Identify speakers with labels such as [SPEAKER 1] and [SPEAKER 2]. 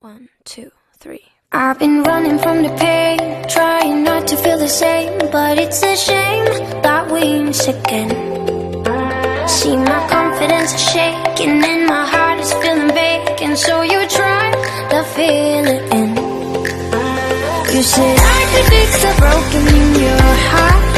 [SPEAKER 1] 1, 2, 3.
[SPEAKER 2] I've been running from the pain, trying not to feel the same, but it's a shame that we miss again. See, my confidence is shaking and my heart is feeling vacant, so you try to fill it in. You said I could fix the broken in your heart,